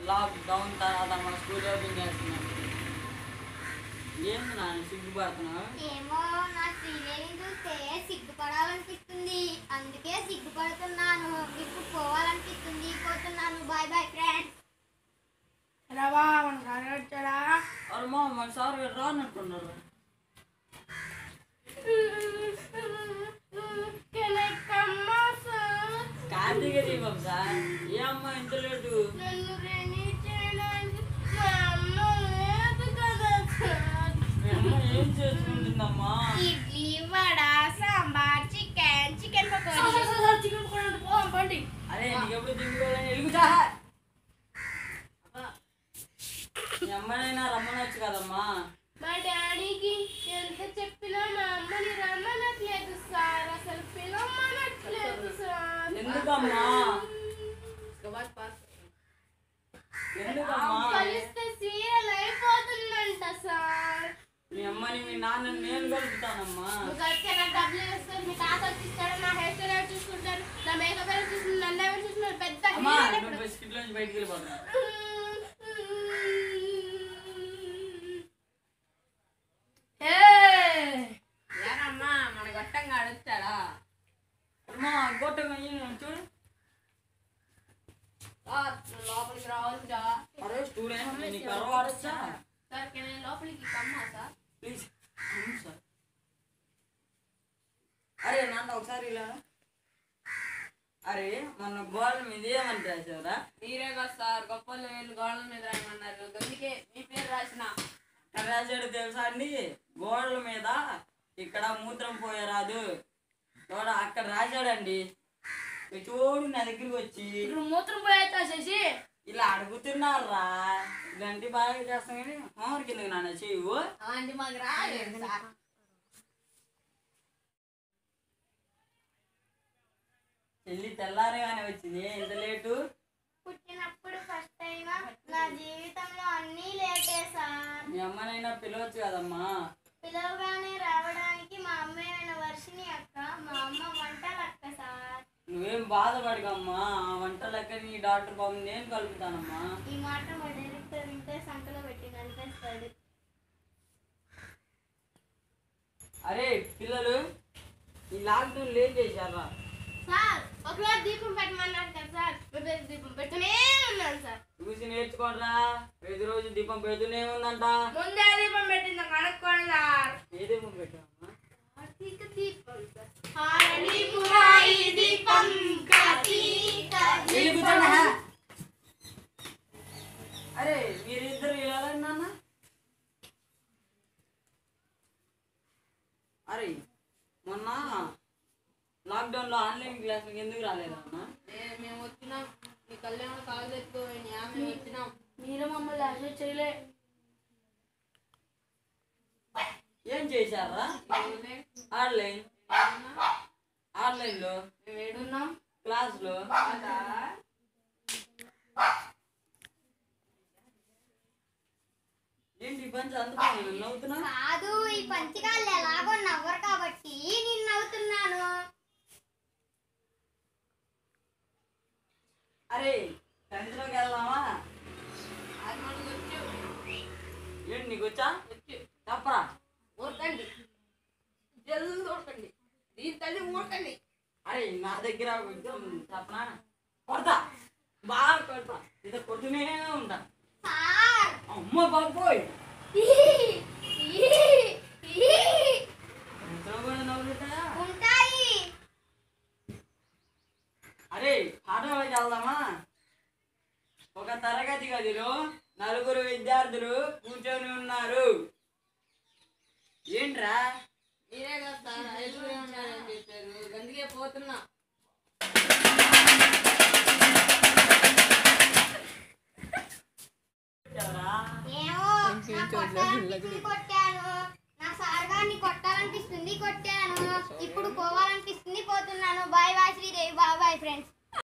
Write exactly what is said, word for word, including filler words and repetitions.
Lockdown తర్వాత మన school open చేస్తున్నాం. ఏంది నాన్న సిగ్గుపడుతున్నావు? ఏమో నా శ్రీదేవిని చూస్తే సిగ్గుపడాలనిపిస్తుంది, అందుకే సిగ్గుపడుతున్నాను. ఇప్పుడు పోవాలనిపిస్తుంది, పోతున్నాను. Bye bye friends. రావా మన సార్ వచ్చాడా? అమ్మా మన సార్ రానట్టున్నారు. కార్తీక దీపం సార్. ఏ అమ్మా ఇంత లేటు? ఏం చేసుకుంటుందమ్మా? Idli vada sambar chicken chicken pakodi chicken pakodi పోదాం పండి. అరే నీకు ఎప్పుడు తింటుకోవాలని ఎలుగుతా. మీ అమ్మనైనా రమ్మనొచ్చు కదమ్మా. మా డాడీకి ఎంత చెప్పినా మా అమ్మని రమ్మనట్లేదు సార్, అసలు పిలవనట్లేదు సార్. ఎందుకమ్మా? ఎందుకమ్మా? కలిస్తే సీరియల్ అయిపోతుందంట సార్. మీ అమ్మని మీ నాన్నని నేను కలుపుతానమ్మా. కలిస్తే నాకు డబ్బులు ఇస్తారు, మీ తాత వచ్చిస్తాడు, నా హెయిర్ స్టైల్ ఎవరు చూసుకుంటారు, నా మేకప్ ఎవరు చూసుకుంటారు, నన్ను ఎవరు చూసుకున్నారు? పెద్ద అమ్మా నువ్వు బిస్కెట్ నుంచి బయటికి వెళ్ళిపోతున్నా. ఏనమ్మా మన గొట్టంగా అడుగుతాడా? అమ్మా గొట్టం చూడు. లోపలికి రావచ్చా? అరే స్టూడెంట్ నీకు కర్ర వాడచ్చా? సార్ నేను లోపలికి కమ్మా సార్ ప్లీజ్. అవును సార్. అరే నాన్న ఒకసారి ఇలా. అరే మొన్న గోడల మీద ఏమని రాసావురా? మీరే కదా సార్ గొప్పలు వీళ్ళు గోడల మీద రాయమన్నారు, అందుకే మీ పేరు రాసిన. ఎక్కడ రాశాడు తెలుసా అండి? గోడల మీద ఇక్కడ మూత్రం పోయరాదు గోడ అక్కడ రాశాడండి. చూడు నా దగ్గరికి వచ్చి ఇప్పుడు మూత్రం పోయేస్తా చేసి ఇలా అడుగుతున్నారా? ఇలాంటి బాగా చేస్తాం కానీ హోంవర్క్ ఎందుకు నాన్న చేయవు? అలాంటి మాకు రాలేదు సార్. చెల్లి తెల్లారగానే వచ్చింది, ఎంత లేటు? పుట్టినప్పుడు ఫస్ట్ అయినా నా జీవితంలో అన్నీ లేటే సార్. మీ అమ్మనైనా పిలవచ్చు కదమ్మా. పిలవగానే రావడానికి మా అమ్మాయిన వర్షిని అక్క, మా అమ్మ వంటలు అక్క సార్. నువ్వేం బాధపడకమ్మా, ఆ వంట లెక్క నీ డాక్టర్ బాబు నేను కలుపుతానమ్మా. ఈ మాట మా డైరెక్టర్ వింటే సంకలో పెట్టి కనిపిస్తాడు. అరే పిల్లలు ఈ లాక్డౌన్ ఏం చేశారా? సార్ ఒకరోజు దీపం పెట్టమన్నారు కదా సార్, మేము దీపం పెడుతూనే ఉన్నాను సార్. చూసి నేర్చుకోండిరా. ప్రతి రోజు దీపం పెడుతూనే ఉందంట. ముందే దీపం పెట్టింది కనుక్కోండి సార్. ఏ దీపం పెట్టామా? కార్తీక దీపం సార్. దీపం కార్తీక వెలుగుతాడా? అరే మీరిద్దరు ఇలా నాన్న. అరే మొన్న లాక్డౌన్ లో ఆన్లైన్ క్లాసులకు ఎందుకు రాలేదమ్మా? మేము వచ్చినాం, మీ కళ్యాణ కాలు తెచ్చుకోండి, మేము వచ్చినాం, మీరు మమ్మల్ని అసలు చేయలే. ఏం చేశారా? ఆన్లైన్ ఆన్లైన్ లో మేము ఏడున్నాం క్లాస్ లో. ఏంటి పంచి అందుకో నవ్వుతున్నా? కాదు, ఈ పంచగాళ్ళు ఎలాగో నవ్వరు కాబట్టి నేను నవ్వుతున్నాను. అరే టెన్త్లోకి వెళ్దామా? అది మనకు వచ్చు. ఏంటి నీకు వచ్చా? వచ్చు. చెప్పరా? ఊరకండి, జల్లు ఊరకండి, దీని తల్లి ఊరకండి. అరే నా దగ్గర కొంచెం చెప్పనా? కొడతా, బాగా కొడతా, ఇది కొడుతూనే ఉంటా. సార్ అమ్మ బాబోయ్ ఈ, ఈ, ఈ. ఎంతో కూడా నవ్వులుంటాయా? ఉంటాయి. అరే పాఠంలోకి వెళ్దామా? ఒక తరగతి గదిలో నలుగురు విద్యార్థులు కూర్చొని ఉన్నారు. ఏంట్రా? మీరే కదా సార్ ఐదుగురే ఉన్నారని చెప్పారు, అందుకే పోతున్నా. ఏమో నా కొట్టాలనిపిస్తుంది కొట్టాను, నా సార్ గారిని కొట్టాలనిపిస్తుంది కొట్టాను, ఇప్పుడు పోవాలనిపిస్తుంది పోతున్నాను. Bye bye Sridevi, bye bye friends.